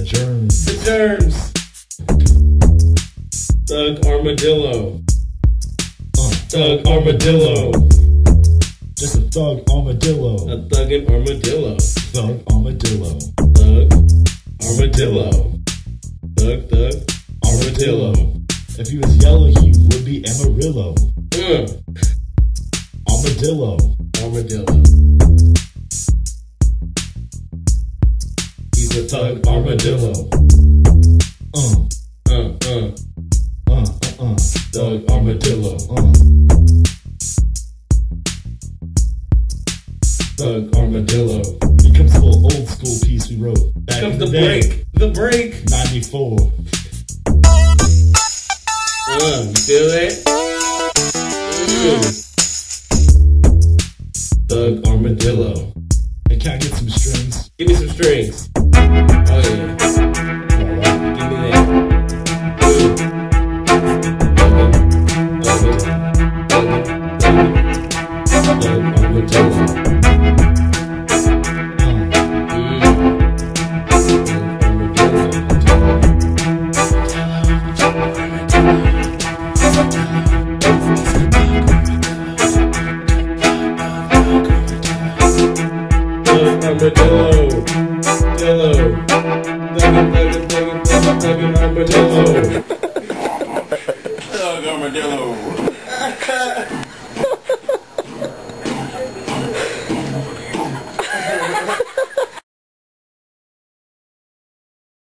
germs. The germs. Thug Armadillo. Thug Armadillo. Just a thug armadillo. A thuggin' armadillo. Thug armadillo. Thug Armadillo. Thug Armadillo. If he was yellow, he would be Amarillo. Armadillo. Armadillo. He's a thug armadillo. Thug armadillo. Thug armadillo. Here comes a little old school piece we wrote back Comes in the day. break. The break. 94. You feel that? Thug Armadillo. Hey, can I get some strings? Give me some strings. Oh yeah. Alright. Give me that. Thug Armadillo. Armadillo, Dillo, thuggin' armadillo. Thug Armadillo.